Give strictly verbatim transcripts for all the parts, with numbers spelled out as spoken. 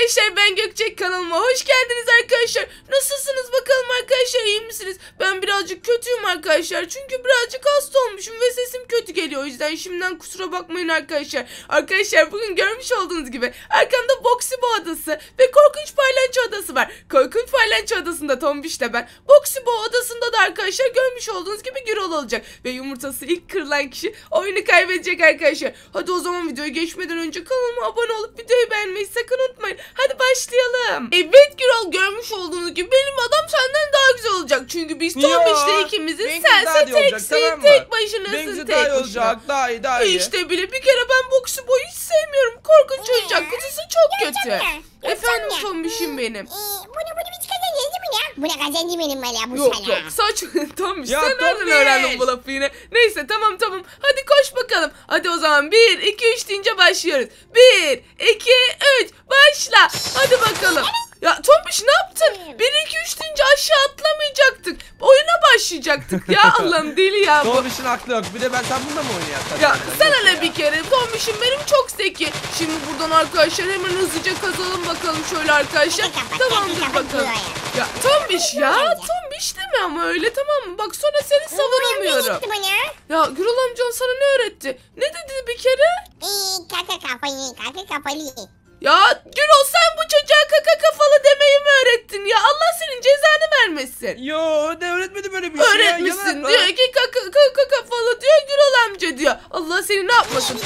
arkadaşlar, ben Gökçe, kanalıma hoş geldiniz arkadaşlar. Nasılsınız bakalım arkadaşlar, iyi misiniz? Ben birazcık kötüyüm arkadaşlar. Çünkü birazcık hasta olmuşum ve sesim kötü geliyor. O yüzden şimdiden kusura bakmayın arkadaşlar. Arkadaşlar bugün görmüş olduğunuz gibi arkamda Boksibo adası ve Korkunç Paylanço adası var. Korkunç Paylanço adasında Tombiş'le ben. Boksibo adasında da arkadaşlar görmüş olduğunuz gibi Gürol olacak. Ve yumurtası ilk kırılan kişi oyunu kaybedecek arkadaşlar. Hadi o zaman videoya geçmeden önce kanalıma abone olup videoyu beğenmeyi sakın unutmayın. Hadi başlayalım. Evet Gürol, görmüş olduğunuz gibi benim adam senden daha güzel olacak. Çünkü biz Tombiş'le ikimiziz. Sense teksin, tamam tek başınasın. Benimki daha iyi olacak. Daha iyi, daha iyi. İşte bile bir kere ben Boksibo'yu hiç sevmiyorum. Korkunç oyuncak kutusu çok kötü. Efendim Tombiş'im benim. Bunu bunu biz kazanacağız değil mi ya? Buna kazandı benim valla bu Yok sana. yok saç Tombiş, Ya, sen nereden Tombiş! öğrendin bu lafı yine? Neyse tamam tamam, hadi koş bakalım. Hadi o zaman bir iki üç deyince başlıyoruz. bir iki üç başla. Hadi bakalım. Ya Tombiş ne yaptın? bir iki üç deyince aşağı atlamayacaktık. Oyuna başlayacaktık ya. Allah'ım deli ya bu. Tombiş'in aklı yok. Bir de ben sen bunda mı oynayacaksın? Ya sen hele bir kere. Tombiş'im benim çok zeki. Şimdi buradan arkadaşlar hemen hızlıca kazalım bakalım şöyle arkadaşlar. Tamamdır bakalım. Ya Tombiş ya. Tombiş deme ama öyle, tamam mı? Bak sonra seni savunamıyorum. Ya Gürol amcan sana ne öğretti? Ne dedi bir kere? Eee kaka kafayı kaka kafalı. Ya Gürol, sen bu çocuğa kaka kafalı demeyi mi öğrettin ya? Allah senin cezanı vermesin. Yo, ne öğretmedim öyle bir şey. Öğretmişsin ya, diyor ki kaka, kaka kafalı diyor, Gürol amca diyor. Allah seni ne yapmasın?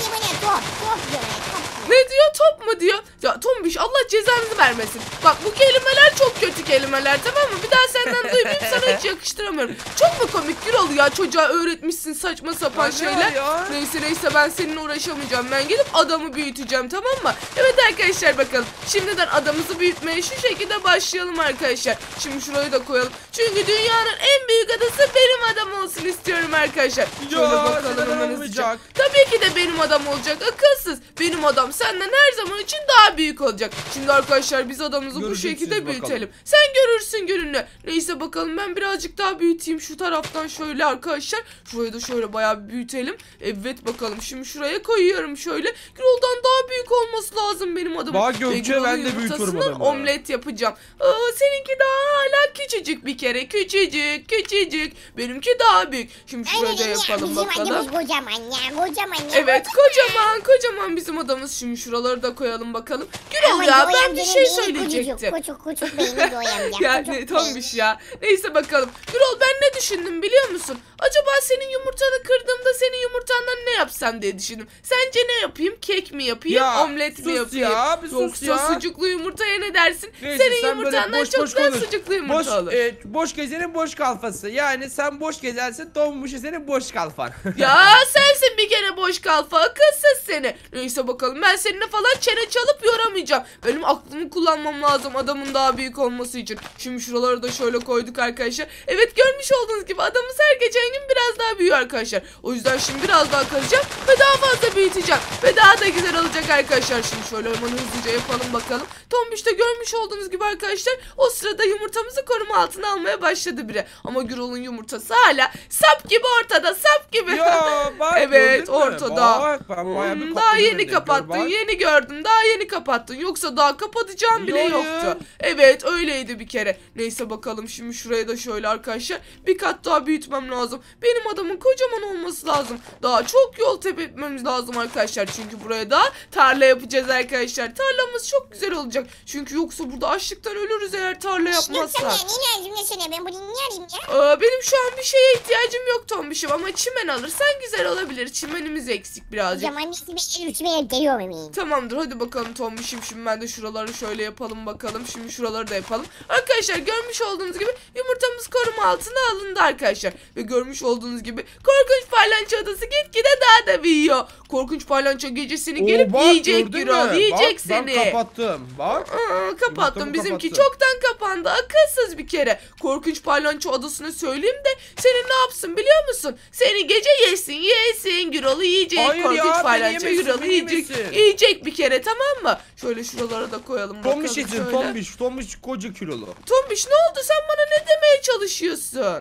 Ne diyor, top mu diyor? Ya Tombiş, Allah cezanızı vermesin. Bak bu kelimeler çok kötü kelimeler, tamam mı? Bir daha senden duymayayım, sana hiç yakıştıramıyorum. Çok mu komik Gürol ya, çocuğa öğretmişsin saçma sapan Ya şeyler. ya. Neyse neyse, ben seninle uğraşamayacağım. Ben gidip adamı büyüteceğim, tamam mı? Evet arkadaşlar, bakalım. Şimdiden adamımızı büyütmeye şu şekilde başlayalım arkadaşlar. Şimdi şurayı da koyalım. Çünkü dünyanın en büyük adası benim adam olsun istiyorum arkadaşlar. Şöyle Ya, bakalım hemen hızlıca. olmayacak. Tabii ki de benim adam olacak, akılsız. Benim adam senden her zaman için daha büyük olacak. Şimdi arkadaşlar biz adamımızı bu Göreceksiniz şekilde bakalım. büyütelim. Sen görürsün gününü. Neyse bakalım, ben birazcık daha büyüteyim şu taraftan şöyle arkadaşlar. Şurayı da şöyle bayağı bir büyütelim. Evet bakalım, şimdi şuraya koyuyorum şöyle. Gürol'dan daha büyük olması lazım benim adamım. Bak Gökçe, ben de büyütüyorum adamı. Omlet yapacağım. Aa, seninki daha hala küçücük bir kere. Küçücük küçücük. Benimki daha büyük. Şimdi şuraya da yapalım bakalım. Kocaman ya kocaman ya. Evet kocaman kocaman bizim adamız. Şimdi şuraları da koyalım bakalım. Gürol ya, ben bir şey söyleyecektim. Küçük küçük beyni doyamca. Ya ne Tombiş ya. Neyse bakalım. Gürol, ben ne düşündüm biliyor musun? Acaba senin yumurtanı kırdığımda senin yumurtandan ne yapsam diye düşündüm. Sence ne yapayım? Kek mi yapayım? Ya, Omlet mi sus yapayım? ya, bir sus Yoksa ya. sucuklu yumurtaya ne dersin? Neyse, senin sen böyle yumurtandan boş çok boş daha konuş. sucuklu yumurta Boş, olur. e, boş gezenin boş kalfası. Yani sen boş gezersin, Tombiş senin boş kalfan. Ya sensin bir kere boş kalfa, akılsız seni. Neyse bakalım, ben seninle falan çene çalıp yoramayacağım. Benim aklımı kullanmam lazım adamın daha büyük olması için. Şimdi şuraları da şöyle koyduk arkadaşlar. Evet, görmüş olduğunuz gibi adamımız her geçen gün biraz daha büyüyor arkadaşlar. O yüzden şimdi biraz daha kazacağım ve daha fazla büyüteceğim. Ve daha da güzel olacak arkadaşlar. Şimdi şöyle hemen hızlıca yapalım bakalım. Tombiş de görmüş olduğunuz gibi arkadaşlar o sırada yumurtamızı koruma altına almaya başladı biri. Ama Gürol'un yumurtası hala sap gibi ortada, sap gibi. Ya bak, evet gördün mü? ortada. Bak, ben bayağı bir Hmm, daha kapladım yeni evde. kapattın, Gör bak. yeni gördüm, daha yeni kapattın. Yoksa daha kapatacağım bile Yo, yoktu. yo. Evet öyleydi bir kere. Neyse bakalım, şimdi şuraya da şöyle arkadaşlar bir kat daha büyütmem lazım. Benim adamın kocaman olması lazım. Daha çok yol tep etmemiz lazım arkadaşlar. Çünkü buraya da tarla yapacağız arkadaşlar. Tarlamız çok güzel olacak. Çünkü yoksa burada açlıktan ölürüz eğer tarla yapmazsak. Ne lazım ne sana, ben bunu niye arayayım ya? Aa, benim şu an bir şeye ihtiyacım yok Tombiş'im, ama çimen alırsan güzel olabilir. Çimenimiz eksik birazcık. Zaman bir bir üç ben geliyor benim. Tamamdır, hadi bakalım Tombiş'im. Şimdi ben de şuraları şöyle yapalım bakalım. Şimdi şuraları da yapalım. Arkadaşlar görmüş olduğunuz gibi yumurtamız koruma altına alındı arkadaşlar. Ve görmüş olduğunuz gibi Korkunç Paylanço adası gitgide daha da büyüyor. Korkunç Paylanço gecesini Oo, gelip bak, yiyecek gördün Gürol, mü? yiyecek Bak, seni. Ben kapattım bak. Aa, kapattım, Yumurtamı bizimki kapattım. çoktan kapandı, akılsız bir kere. Korkunç Paylanço adasına söyleyeyim de seni ne yapsın biliyor musun? Seni gece yesin yesin, Gürol'u yiyecek. Hayır Korkunç ya, beni Paylanço yemesin, Gürol'u beni yiyecek. yemesin. Yiyecek bir kere, tamam mı? Şöyle şuralara da koyalım bakalım. Tombiş yesin, şöyle. Tombiş. Tombiş koca kilolu. Tombiş ne oldu, sen bana ne demeye çalışıyorsun?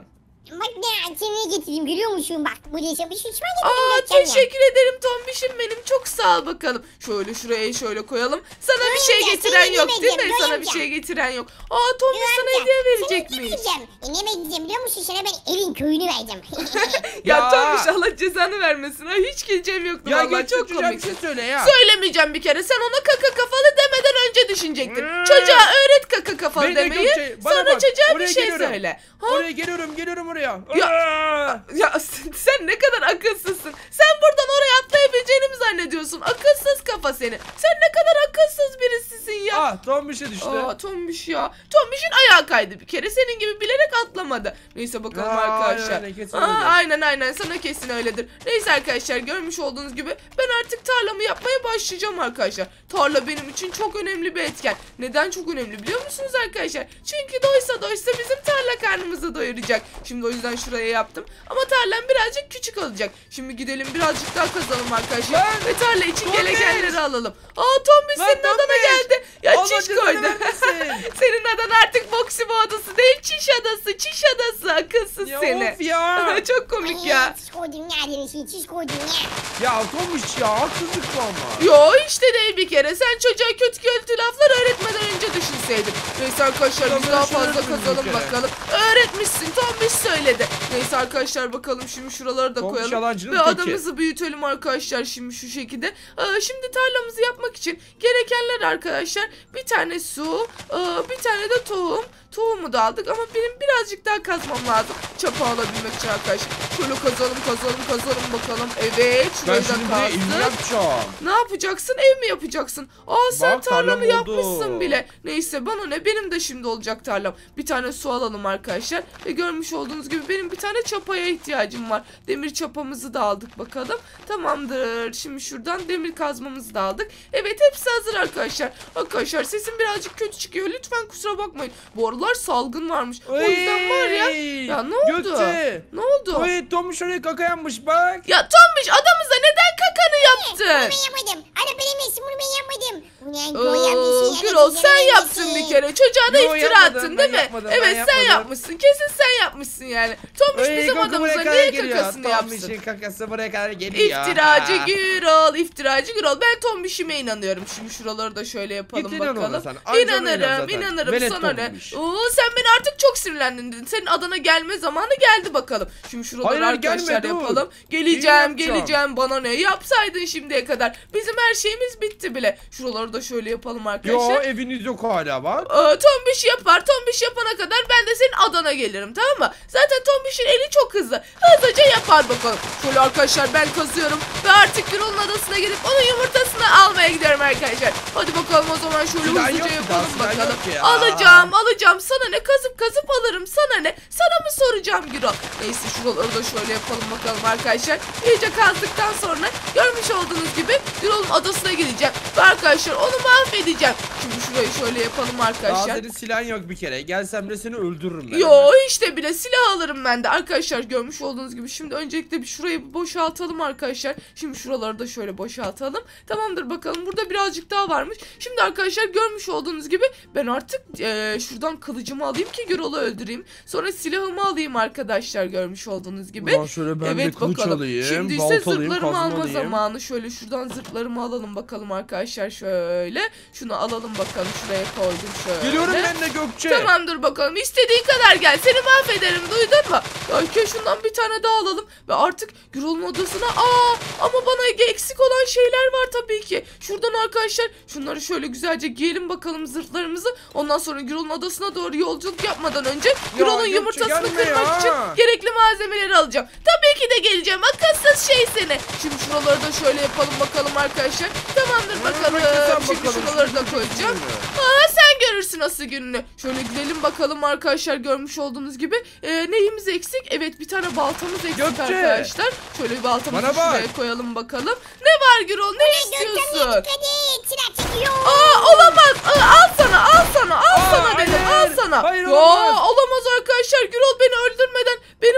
Bak ne seni getireyim görüyor musun? Bak bu yaşamış uçma Aa, getireyim. Gökçen ya. teşekkür ederim Tombiş'im benim. Çok sağ ol bakalım. Şöyle şuraya şöyle koyalım. Sana bir Duyunca şey getiren seni yok değil mi? yemeyeceğim, Sana bir duyunca. şey getiren yok. Aa, Tombiş sana Gökçen, hediye seni verecekmiş. getireceğim. E ne vereceğim biliyor musun? Sana ben elin köyünü vereceğim. Ya, Ya. Tombiş Allah cezanı vermesin. Ay, hiç geleceğim yoktu Ya vallahi. Gökçe Çok çocuğa bir komik. şey söyle ya. Söylemeyeceğim bir kere. Sen ona kaka kafalı demeden önce düşünecektin. Hmm. Çocuğa öğret kaka kafalı Beni de demeyi. Gökçe, bana Sonra bak, çocuğa bir oraya şey geliyorum. söyle. Ha? Oraya geliyorum geliyorum oraya. Ya. Aa! Ya sen- sen ne kadar akılsızsın. Sen buradan oraya atlayabileceğini mi zannediyorsun? Akılsız kafa seni. Sen ne kadar akılsız birisisin ya. Ah Tombiş'e düştü. Aa, Tombiş ya. Tombiş'in ayağı kaydı bir kere. Senin gibi bilerek atlamadı. Neyse bakalım Aa, arkadaşlar. aynen, kesin Aa, öyledir. aynen aynen sana kesin öyledir. Neyse arkadaşlar görmüş olduğunuz gibi ben artık tarlamı yapmaya başlayacağım arkadaşlar. Tarla benim için çok önemli bir etken. Neden çok önemli biliyor musunuz arkadaşlar? Çünkü doysa doysa bizim tarla karnımızı doyuracak. Şimdi o yüzden şuraya yaptım. Ama tarlam birazcık küçük olacak. Şimdi gidelim birazcık daha kazalım arkadaşlar. Lan, Ve tarla için Tombiş. gerekenleri alalım. Aa, Tombiş Lan, senin adana Tombiş. geldi. Ya Allah çiş cezanı koydu. vermesin. Senin adan artık Boksibo adası değil, çiş adası, çiş adası. Akılsız Ya seni. of ya. Çok komik ya. Çiş koydum ya demişsin çiş koydum ya. Ya Tombiş ya haksızlık bu ama. Yo işte değil bir kere. Sen çocuğa kötü kötü laflar öğretmeden önce düşünseydin. Neyse arkadaşlar Ya biz ben daha şunu fazla öğretmedim bir kazalım kere. bakalım. Öğretmişsin. Tombiş söyledi. Neyse arkadaşlar bakalım şimdi şuraları da Tombiş koyalım. yalancının Ve teki. adamızı büyütelim arkadaşlar şimdi şu şekilde. Ee, şimdi tarlamızı yapmak için gerekenler arkadaşlar bir tane su, e, bir tane de tohum. Tohumu da aldık ama benim birazcık daha kazmam lazım. Çapa alabilmek için arkadaşlar. Şöyle kazalım kazalım kazalım bakalım. Evet Ben şurayı şimdi da buraya evini kazdık. yapacağım. Ne yapacaksın? Ev mi yapacaksın? Aa sen Bak, tarlanı tarlam oldu. yapmışsın bile. Neyse bana ne, benim de şimdi olacak tarlam. Bir tane su alalım arkadaşlar. Ve görmüş olduğunuz gibi benim bir tane çapaya ihtiyacım var. Demir çapamızı da aldık bakalım. Tamamdır. Şimdi şuradan demir kazmamızı da aldık. Evet hepsi hazır arkadaşlar. Arkadaşlar sesim birazcık kötü çıkıyor. Lütfen kusura bakmayın. Bu aralar salgın varmış. O yüzden var ya. Ey, Ya ne oldu? Gökçe. Ne oldu? Oy Tombiş oraya kaka yapmış bak. Ya Tombiş adamıza neden kakanı yaptın? Bunu ben yapmadım. Ana benim eşim bunu ben yapmadım. Ulan Oo, koyamıyorsun. Gürol sen yaptın bir kere. Çocuğa da Yo, iftira yapmadım, attın ben değil mi? yapmadım, ben Evet sen yapmadım. yapmışsın. Kesin sen yapmışsın yani. Tombiş Oy, bizim kaka adamıza buraya kadar niye geliyor. kakasını yapsın? Tombiş'in kakası buraya kadar geliyor. İftiracı Aa. Gürol, iftiracı Gürol. Ben Tombiş'ime inanıyorum. Şimdi şuraları da şöyle yapalım Git inan ona bakalım. sen. Anca ona inan İnanırım, zaten. inanırım. Velet Sana ne? Tombiş. Oo, sen beni artık çok sinirlendin dedin. Senin adana gelme zamanı geldi bakalım. Şimdi şuraları Hayır, hayır, arkadaşlar gelme, dur. yapalım. İyi Geleceğim, yapacağım. geleceğim. Bana ne? Yapsaydın şimdiye kadar. Bizim her şeyimiz bitti bile. Şuraları da şöyle yapalım arkadaşlar. Yo eviniz yok hala bak. Ee, Tombiş yapar. Tombiş yapana kadar ben de senin Adana gelirim, tamam mı? Zaten Tombiş'in eli çok hızlı. Hızlıca yapar bakalım. Şöyle arkadaşlar ben kazıyorum ve artık Gürol'un adasına gidip onun yumurtasını almaya gidiyorum arkadaşlar. Hadi bakalım o zaman şöyle Silah hızlıca yok ki yapalım daha, silah bakalım. yok ya. Alacağım alacağım. Sana ne? Kazıp kazıp alırım. Sana ne? Sana mı soracağım Gürol? Neyse şuraları da şöyle yapalım bakalım arkadaşlar. İyice kazdıktan sonra görmüş olduğunuz gibi Gürol'un adasına gideceğim. Ve arkadaşlar onu mahvedeceğim. Şimdi şurayı şöyle yapalım Daha arkadaşlar. senin silahın yok bir kere. Gelsem de seni öldürürüm ben. Yo hemen. işte bile silah alırım ben de. Arkadaşlar görmüş olduğunuz gibi şimdi öncelikle bir şurayı bir boşaltalım arkadaşlar. Şimdi şuraları da şöyle boşaltalım. Tamamdır bakalım. Burada birazcık daha varmış. Şimdi arkadaşlar görmüş olduğunuz gibi ben artık eee, şuradan kılıcımı alayım ki Gürol'u öldüreyim. Sonra silahımı alayım arkadaşlar görmüş olduğunuz gibi. Ulan şöyle ben de kılıç alayım. Şimdi ise balta alayım, zırhlarımı kazma alma alayım. zamanı. Şöyle şuradan zırhlarımı alalım bakalım arkadaşlar şöyle. Şunu alalım bakalım şuraya koydum şöyle. Geliyorum ben de Gökçe. Tamamdır bakalım. İstediğin kadar gel. Seni mahvederim. Duydun mu? Belki şundan bir tane daha alalım. Ve artık Gürol'un odasına... Aa, ama bana eksik olan şeyler var tabii ki. Şuradan arkadaşlar şunları şöyle güzelce giyelim bakalım zırhlarımızı. Ondan sonra Gürol'un odasına doğru yolculuk yapmadan önce Gürol'un Gökçe, yumurtasını gelme kırmak ya. için gerekli malzemeleri alacağım. Tabii ki de geleceğim. Akılsız şey seni. Şimdi şuraları da şöyle yapalım bakalım arkadaşlar. Tamamdır bakalım. bekle sen Şimdi bakalım, şuraları da şimdi koyacağım. gününü. Aa, sen görürsün asıl gününü. Şöyle gidelim bakalım arkadaşlar görmüş olduğunuz gibi. Ee, neyimiz eksik? Evet bir tane baltamız eksik Gökçe. arkadaşlar. Şöyle bir baltamızı Bana bak. şuraya koyalım bakalım. Ne var Gürol? Ne istiyorsun? Dikkat et. Silah çekiyor. Aa olamaz. Aa, al sana al sana al Aa, sana dedim hayır. al sana. Hayır, Ya, olamaz. olamaz arkadaşlar. Gürol beni öldürmeden benim hızlıca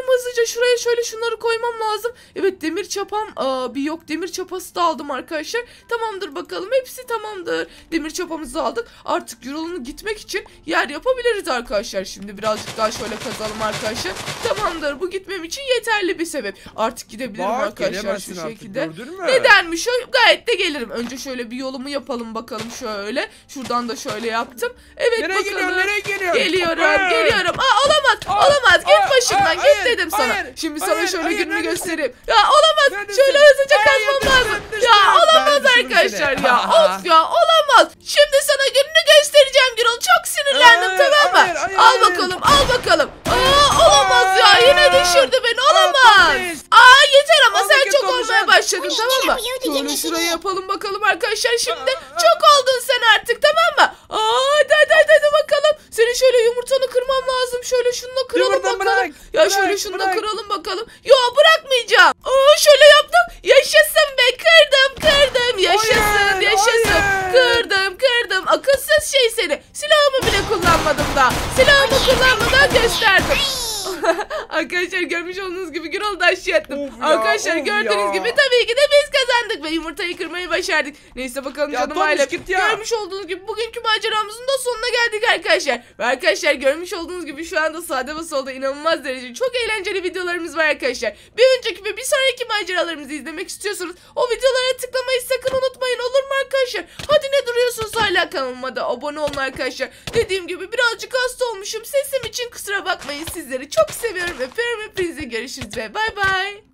şuraya şöyle şunları koymam lazım. Evet demir çapam aa, bir yok. Demir çapası da aldım arkadaşlar. Tamamdır bakalım. Hepsi tamamdır. Demir çapamızı da aldık. Artık Gürol'un gitmek için yer yapabiliriz arkadaşlar. Şimdi birazcık daha şöyle kazalım arkadaşlar. Tamamdır. Bu gitmem için yeterli bir sebep. Artık gidebilirim Bak, arkadaşlar şu gelemezsin şekilde. artık, gördün mü? Nedenmiş o? Gayet de gelirim. Önce şöyle bir yolumu yapalım bakalım şöyle. Şuradan da şöyle yaptım. Evet Nereye bakalım. gidiyorsun? Nereye geliyorsun? Geliyorum, Hoppa! geliyorum. Aa olamaz, Aa, olamaz. Git aa, başımdan, aa, git hayır, dedim sana. hayır, Şimdi sana hayır, şöyle hayır, gününü neredesin? göstereyim. Ya olamaz. Neredesin? Şöyle hızlıca Hayır, kaçmam düştüm, lazım. düştüm. Ya olamaz Ben düşürdüm arkadaşlar seni. ya. Of ya olamaz. Şimdi sana gününü göstereceğim Gürol. Çok sinirlendim, Hayır, tamam mı? hayır, hayır. Al bakalım, al bakalım. Aa olamaz ya. Yine düşürdü beni. Olamaz. Tombiş. Aa yeter ama Al sen bakayım çok Tombiş, olmaya al. başladın, Tombiş, tamam mı? yapıyor, Şöyle diyecek şurayı şimdi. yapalım bakalım arkadaşlar. Şimdi Aa, aa. çok oldun sen artık, tamam mı? Aa hadi hadi hadi, hadi bakalım. Senin şöyle yumurtanı kırmam lazım. Şöyle şununla kıralım Yumurta bakalım. bırak, Ya bırak, şöyle şunu da bırak. kıralım bakalım. Yo bırakmayacağım. Aa şöyle yaptım. Yaşasın be, kırdım kırdım. Yaşasın Hayır, yaşasın. hayır. Kırdım kırdım. Akılsız şey seni. Silahımı bile kullanmadım daha. Silahımı kullanmadan gösterdim. Arkadaşlar görmüş olduğunuz gibi Gürol'u da aşağı attım. Of ya, Arkadaşlar of gördüğünüz ya. gibi tabii ki de biz kazandık ve yumurtayı kırmayı başardık. Neyse bakalım Ya canım Tombiş, ailem. git ya. Görmüş olduğunuz gibi bugünkü maceramızın da sonuna geldik arkadaşlar. Ve arkadaşlar görmüş olduğunuz gibi şu anda sağda ve solda inanılmaz derece çok eğlenceli videolarımız var arkadaşlar. Bir önceki ve bir sonraki maceralarımızı izlemek istiyorsanız o videolara tıklamayı sakın unutmayın, olur mu arkadaşlar? Hadi ne duruyorsunuz, hala kanalıma da abone olun arkadaşlar. Dediğim gibi birazcık hasta olmuşum. Sesim için kusura bakmayın, sizleri çok seviyorum. Öpüyorum hepinizi, görüşürüz ve bay bay.